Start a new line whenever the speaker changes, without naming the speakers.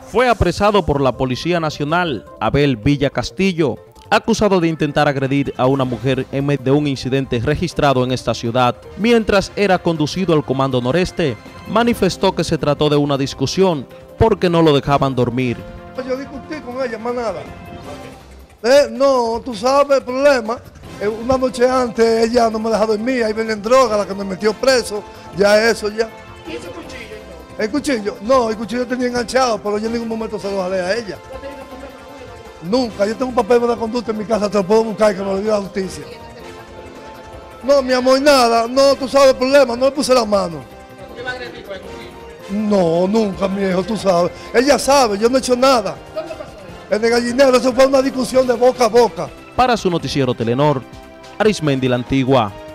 Fue apresado por la Policía Nacional Abel Villa Castillo, acusado de intentar agredir a una mujer en medio de un incidente registrado en esta ciudad. Mientras era conducido al Comando Noreste, manifestó que se trató de una discusión porque no lo dejaban dormir.
Yo discutí con ella, más nada. No, tú sabes el problema. Una noche antes ella no me dejó dormir, ahí venden droga, la que me metió preso, ya eso ya.
¿Y ese cuchillo?
¿El cuchillo? No, el cuchillo tenía enganchado, pero yo en ningún momento se lo jalé a ella. Nunca, yo tengo un papel de conducta en mi casa, te lo puedo buscar y que me lo dio la justicia. No, mi amor, nada, no, tú sabes el problema, no le puse la mano.
¿Qué va a agredir con el cuchillo?
No, nunca, mi hijo, tú sabes. Ella sabe, yo no he hecho nada.
¿Dónde pasó eso?
En el gallinero, eso fue una discusión de boca a boca.
Para su noticiero Telenor, Arismendi La Antigua.